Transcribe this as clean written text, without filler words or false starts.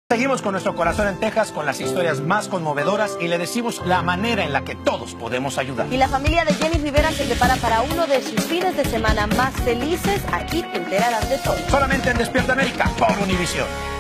Seguimos con nuestro corazón en Texas con las historias más conmovedoras y le decimos la manera en la que todos podemos ayudar. Y la familia de Jenny Rivera se prepara para uno de sus fines de semana más felices. Aquí te enterarás de todo. Solamente en Despierta América por Univisión.